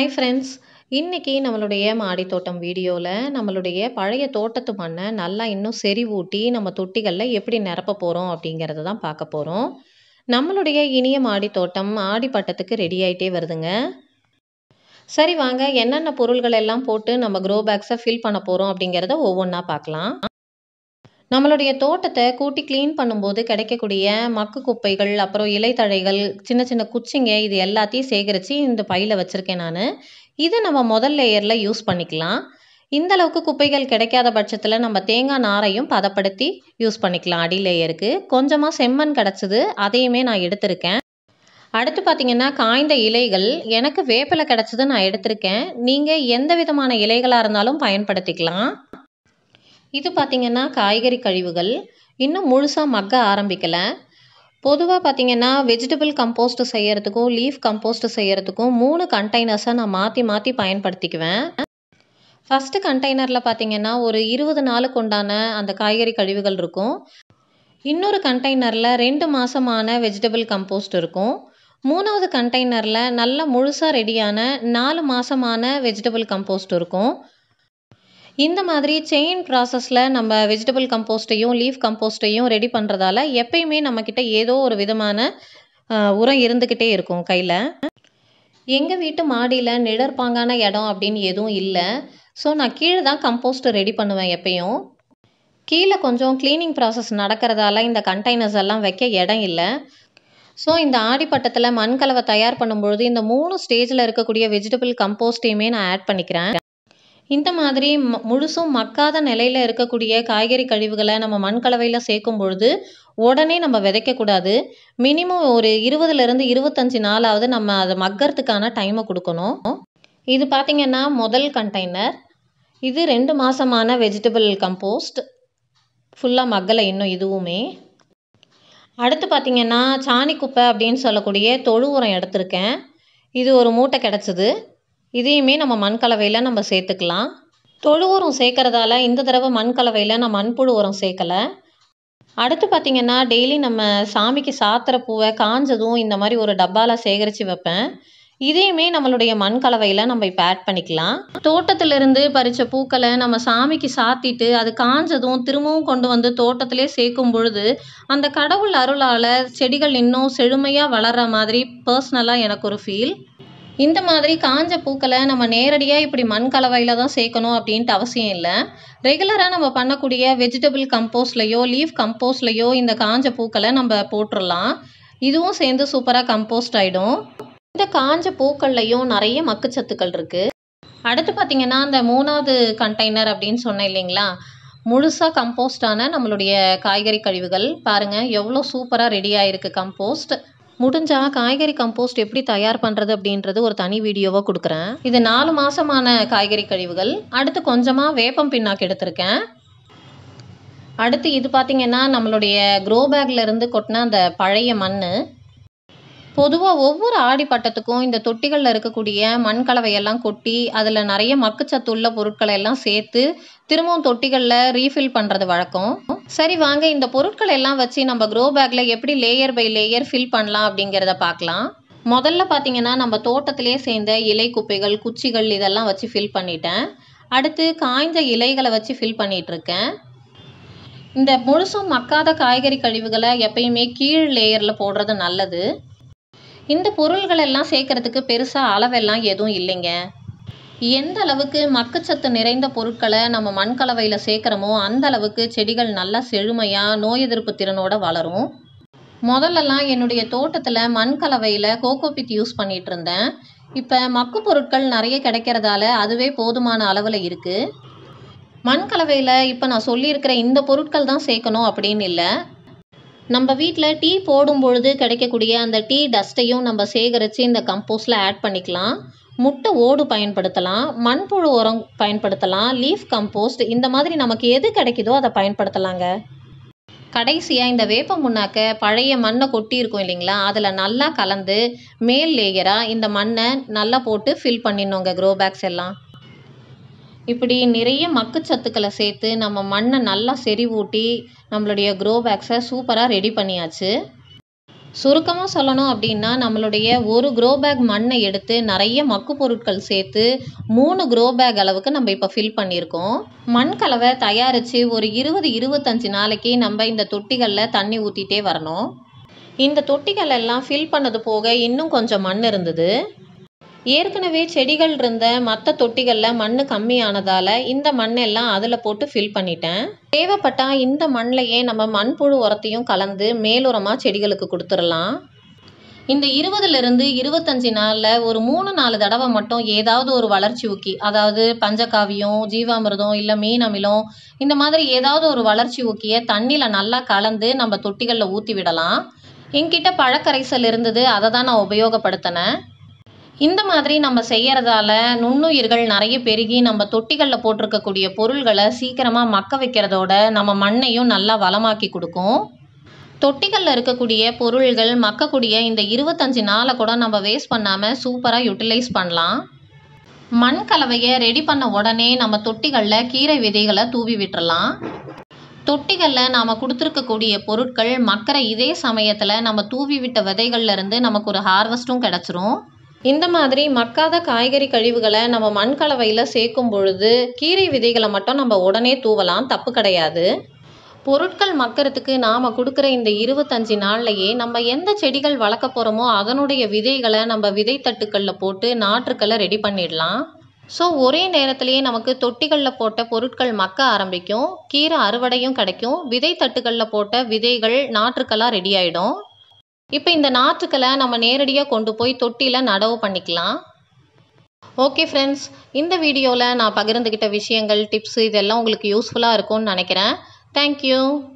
Hi friends, இன்னைக்கு நம்மளுடைய மாடித்தோட்டம் வீடியோவில் நம்மளுடைய பழைய தோட்டத்து மண்ணை நல்லா இன்னும் செறிவூட்டி நம்ம தொட்டிகளில் எப்படி நிரப்ப போகிறோம் அப்படிங்கிறத தான் பார்க்க போகிறோம். நம்மளுடைய இனிய மாடித்தோட்டம் ஆடிப்பட்டத்துக்கு ரெடி ஆகிட்டே வருதுங்க. சரி வாங்க, என்னென்ன பொருள்கள் எல்லாம் போட்டு நம்ம க்ரோ பேக்ஸை ஃபில் பண்ண போகிறோம் அப்படிங்கிறத ஒவ்வொன்றா பார்க்கலாம். நம்மளுடைய தோட்டத்தை கூட்டி க்ளீன் பண்ணும்போது கிடைக்கக்கூடிய மக்கு குப்பைகள், அப்புறம் இலைத்தழைகள், சின்ன சின்ன குச்சிங்க, இது எல்லாத்தையும் சேகரித்து இந்த பையில் வச்சுருக்கேன் நான். இதை நம்ம முதல் லேயரில் யூஸ் பண்ணிக்கலாம். இந்த அளவுக்கு குப்பைகள் கிடைக்காத பட்சத்தில் நம்ம தேங்காய் நாரையும் பதப்படுத்தி யூஸ் பண்ணிக்கலாம். அடி லேயருக்கு கொஞ்சமாக செம்மண் கிடச்சிது, அதையுமே நான் எடுத்திருக்கேன். அடுத்து பார்த்திங்கன்னா காய்ந்த இலைகள், எனக்கு வேப்பிலை கிடச்சிது, நான் எடுத்திருக்கேன். நீங்கள் எந்த விதமான இலைகளாக இருந்தாலும் பயன்படுத்திக்கலாம். இது பார்த்திங்கன்னா காய்கறி கழிவுகள், இன்னும் முழுசாக மக்க ஆரம்பிக்கலை. பொதுவாக பார்த்திங்கன்னா வெஜிடபிள் கம்போஸ்ட் செய்கிறதுக்கும் லீஃப் கம்போஸ்ட் செய்கிறதுக்கும் 3 கண்டெய்னர்ஸை நான் மாற்றி மாற்றி பயன்படுத்திக்குவேன். ஃபஸ்ட்டு கண்டெய்னரில் பார்த்திங்கன்னா ஒரு 20 நாளுக்கு உண்டான அந்த காய்கறி கழிவுகள் இருக்கும். இன்னொரு கண்டெய்னரில் 2 மாதமான வெஜிடபிள் கம்போஸ்ட் இருக்கும். 3வது கண்டெய்னரில் நல்ல முழுசாக ரெடியான 4 மாதமான வெஜிடபிள் கம்போஸ்ட் இருக்கும். இந்த மாதிரி செயின் ப்ராசஸில் நம்ம வெஜிடபிள் கம்போஸ்ட்டையும் லீஃப் கம்போஸ்ட்டையும் ரெடி பண்ணுறதால எப்பயுமே நம்மக்கிட்ட ஏதோ ஒரு விதமான உரம் இருந்துக்கிட்டே இருக்கும் கையில். எங்கள் வீட்டு மாடியில் நிழற்பாங்கான இடம் அப்படின்னு எதுவும் இல்லை. ஸோ நான் கீழே தான் கம்போஸ்ட் ரெடி பண்ணுவேன். எப்பயும் கீழே கொஞ்சம் க்ளீனிங் ப்ராசஸ் நடக்கிறதால இந்த கண்டெய்னர்ஸ் எல்லாம் வைக்க இடம் இல்லை. ஸோ இந்த ஆடிப்பட்டத்தில் மண்கலவை தயார் பண்ணும்பொழுது இந்த 3 ஸ்டேஜில் இருக்கக்கூடிய வெஜிடபிள் கம்போஸ்ட்டையுமே நான் ஆட் பண்ணிக்கிறேன். இந்த மாதிரி முழுசும் மக்காத நிலையில் இருக்கக்கூடிய காய்கறி கழிவுகளை நம்ம மண்கலவையில் சேர்க்கும் பொழுது உடனே நம்ம விதைக்கக்கூடாது. மினிமம் ஒரு 20லேருந்து 25 நாளாவது நம்ம அதை மக்கறதுக்கான டைமை கொடுக்கணும். இது பார்த்திங்கன்னா முதல் கண்டெய்னர். இது 2 மாதமான வெஜிடபிள் கம்போஸ்ட், ஃபுல்லாக மக்கலை இன்னும் இதுவுமே. அடுத்து பார்த்திங்கன்னா சாணி குப்பை அப்படின்னு சொல்லக்கூடிய தொழு உரம் எடுத்திருக்கேன். இது ஒரு மூட்டை கிடச்சிது. இதையுமே நம்ம மண்கலவையில் நம்ம சேர்த்துக்கலாம். தொழு உரம் சேர்க்கறதால இந்த தடவை மண்கலவையில் நான் மண்புழு உரம் சேர்க்கலை. அடுத்து பார்த்திங்கன்னா டெய்லி நம்ம சாமிக்கு சாத்திர பூவை காஞ்சதும் இந்த மாதிரி ஒரு டப்பாவில் சேகரித்து வைப்பேன். இதையுமே நம்மளுடைய மண்கலவையில் நம்ம இப்போ ஆட் பண்ணிக்கலாம். தோட்டத்திலிருந்து பறித்த பூக்களை நம்ம சாமிக்கு சாத்திட்டு அது காஞ்சதும் திரும்பவும் கொண்டு வந்து தோட்டத்திலே சேர்க்கும் பொழுது அந்த கடவுள் அருளால் செடிகள் இன்னும் செழுமையாக வளர்கிற மாதிரி பர்சனலாக எனக்கு ஒரு ஃபீல். இந்த மாதிரி காஞ்ச பூக்களை நம்ம நேரடியாக இப்படி மண் கலவையில் தான் சேர்க்கணும் அப்படின்ட்டு அவசியம் இல்லை. ரெகுலராக நம்ம பண்ணக்கூடிய வெஜிடபிள் கம்போஸ்ட்லையோ லீஃப் கம்போஸ்ட்லையோ இந்த காஞ்ச பூக்களை நம்ம போட்டுடலாம். இதுவும் சேர்ந்து சூப்பராக கம்போஸ்ட் ஆகிடும். இந்த காஞ்ச பூக்கள்லையும் நிறைய மக்குச்சத்துக்கள் இருக்குது. அடுத்து பார்த்திங்கன்னா இந்த 3வது கண்டெய்னர் அப்படின்னு சொன்னேன் இல்லைங்களா, முழுசாக கம்போஸ்டான நம்மளுடைய காய்கறி கழிவுகள். பாருங்கள் எவ்வளோ சூப்பராக ரெடி ஆகிருக்கு கம்போஸ்ட். முடிஞ்சால் காய்கறி கம்போஸ்ட் எப்படி தயார் பண்ணுறது அப்படின்றது ஒரு தனி வீடியோவாக கொடுக்குறேன். இது 4 மாதமான காய்கறி கழிவுகள். அடுத்து கொஞ்சமாக வேப்பம் பிண்ணாக்கு எடுத்திருக்கேன். அடுத்து இது பார்த்திங்கன்னா நம்மளுடைய க்ரோ பேக்லேருந்து கொட்டின அந்த பழைய மண். பொதுவாக ஒவ்வொரு ஆடிப்பட்டத்துக்கும் இந்த தொட்டிகளில் இருக்கக்கூடிய மண்கலவையெல்லாம் கொட்டி அதில் நிறைய மக்குச்சத்து உள்ள பொருட்களை எல்லாம் சேர்த்து திரும்பவும் தொட்டிகளில் ரீஃபில் பண்ணுறது வழக்கம். சரி வாங்க, இந்த பொருட்கள் எல்லாம் வச்சு நம்ம க்ரோ பேக்கில் எப்படி லேயர் பை லேயர் ஃபில் பண்ணலாம் அப்படிங்கிறத பார்க்கலாம். முதல்ல பார்த்திங்கன்னா நம்ம தோட்டத்திலே சேர்ந்த இலை குப்பைகள், குச்சிகள் இதெல்லாம் வச்சு ஃபில் பண்ணிட்டேன். அடுத்து காய்ந்த இலைகளை வச்சு ஃபில் பண்ணிகிட்ருக்கேன். இந்த முழுசும் மக்காத காய்கறி கழிவுகளை எப்பயுமே கீழ் லேயரில் போடுறது நல்லது. இந்த பொருள்கள் எல்லாம் சேர்க்கறதுக்கு பெருசாக அளவெல்லாம் எதுவும் இல்லைங்க. எந்த அளவுக்கு மக்குச்சத்து நிறைந்த பொருட்களை நம்ம மண்கலவையில் சேர்க்குறோமோ அந்த அளவுக்கு செடிகள் நல்லா செழுமையாக நோய் எதிர்ப்பு திறனோடு வளரும். முதல்லலாம் என்னுடைய தோட்டத்தில் மண்கலவையில் கோகோபித் யூஸ் பண்ணிகிட்டு இருந்தேன். இப்போ மக்கு பொருட்கள் நிறைய கிடைக்கிறதால அதுவே போதுமான அளவில் இருக்குது. மண்கலவையில் இப்போ நான் சொல்லியிருக்கிற இந்த பொருட்கள் தான் சேர்க்கணும் அப்படின்னு இல்லை. நம்ம வீட்டில் டீ போடும் பொழுது கிடைக்கக்கூடிய அந்த டீ டஸ்ட்டையும் நம்ம சேகரித்து இந்த கம்போஸ்டில் ஆட் பண்ணிக்கலாம். முட்டை ஓடு பயன்படுத்தலாம், மண்புழு உரம் பயன்படுத்தலாம், லீஃப் கம்போஸ்ட், இந்த மாதிரி நமக்கு எது கிடைக்குதோ அதை பயன்படுத்தலாங்க. கடைசியாக இந்த வேப்ப முன்னாக்க பழைய மண்ணை கொட்டி இருக்கும் இல்லைங்களா, அதில் நல்லா கலந்து மேல் லேயராக இந்த மண்ணை நல்லா போட்டு ஃபில் பண்ணிடணுங்க க்ரோ பேக்ஸ் எல்லாம். இப்படி நிறைய மக்குச்சத்துக்களை சேர்த்து நம்ம மண்ணை நல்லா செறிவூட்டி நம்மளுடைய க்ரோ பேக்ஸை சூப்பராக ரெடி பண்ணியாச்சு. சுருக்கமாக சொல்லணும் அப்படின்னா நம்மளுடைய ஒரு க்ரோ பேக் மண்ணை எடுத்து நிறைய மக்கு பொருட்கள் சேர்த்து 3 க்ரோ பேக் அளவுக்கு நம்ம இப்போ ஃபில் பண்ணியிருக்கோம். மண் கலவை தயாரித்து ஒரு 20-25 நாளைக்கு நம்ம இந்த தொட்டிகளில் தண்ணி ஊற்றிட்டே வரணும். இந்த தொட்டிகள் எல்லாம் ஃபில் பண்ணது போக இன்னும் கொஞ்சம் மண் இருந்தது. ஏற்கனவே செடிகள் இருந்த மற்ற தொட்டிகளில் மண் கம்மியானதால் இந்த மண்ணெல்லாம் அதில் போட்டு ஃபில் பண்ணிட்டேன். தேவைப்பட்டால் இந்த மண்ணிலையே நம்ம மண்புழு உரத்தையும் கலந்து மேலுரமாக செடிகளுக்கு கொடுத்துடலாம். இந்த 20லிருந்து 25 நாளில் ஒரு 3-4 தடவை மட்டும் ஏதாவது ஒரு வளர்ச்சி ஊக்கி, அதாவது பஞ்சகாவியம், ஜீவாமிர்தம், இல்லை மீன் அமிலம், இந்த மாதிரி ஏதாவது ஒரு வளர்ச்சி ஊக்கியை தண்ணியில் நல்லா கலந்து நம்ம தொட்டிகளில் ஊற்றி விடலாம். என்கிட்ட பழக்கரைசல் இருந்தது, அதை தான் நான் உபயோகப்படுத்தினேன். இந்த மாதிரி நம்ம செய்யறதால நுண்ணுயிர்கள் நிறைய பெருகி நம்ம தொட்டிகளில் போட்டிருக்கக்கூடிய பொருள்களை சீக்கிரமாக மக்க வைக்கிறதோட நம்ம மண்ணையும் நல்லா வளமாக்கி கொடுக்கும். தொட்டிகளில் இருக்கக்கூடிய பொருள்கள் மக்கக்கூடிய இந்த 25 நாளை கூட நம்ம வேஸ்ட் பண்ணாமல் சூப்பராக யூட்டிலைஸ் பண்ணலாம். மண் கலவையை ரெடி பண்ண உடனே நம்ம தொட்டிகளில் கீரை விதைகளை தூவி விட்டுறலாம். தொட்டிகளில் நாம் கொடுத்துருக்கக்கூடிய பொருட்கள் மக்கிற இதே சமயத்தில் நம்ம தூவி விட்ட விதைகள்லேருந்து நமக்கு ஒரு ஹார்வெஸ்ட்டும் கிடச்சிரும். இந்த மாதிரி மக்காத காய்கறி கழிவுகளை நம்ம மண் கலவையில் சேர்க்கும் பொழுது கீரை விதைகளை மட்டும் நம்ம உடனே தூவலாம், தப்பு கிடையாது. பொருட்கள் மக்கறதுக்கு நாம் கொடுக்குற இந்த 25 நாள்லையே நம்ம எந்த செடிகள் வளர்க்க போகிறோமோ அதனுடைய விதைகளை நம்ம விதைத்தட்டுக்களில் போட்டு நாற்றுக்களை ரெடி பண்ணிடலாம். ஸோ ஒரே நேரத்திலேயே நமக்கு தொட்டிகளில் போட்ட பொருட்கள் மக்க ஆரம்பிக்கும், கீரை அறுவடையும் கிடைக்கும், விதைத்தட்டுக்களில் போட்ட விதைகள் நாற்றுக்களாக ரெடி ஆகிடும். இப்போ இந்த நாற்றுக்களை நம்ம நேரடியாக கொண்டு போய் தொட்டியில் நடவு பண்ணிக்கலாம். ஓகே ஃப்ரெண்ட்ஸ், இந்த வீடியோவில் நான் பகிர்ந்துக்கிட்ட விஷயங்கள், டிப்ஸு இதெல்லாம் உங்களுக்கு யூஸ்ஃபுல்லாக இருக்கும்னு நினைக்கிறேன். தேங்க்யூ.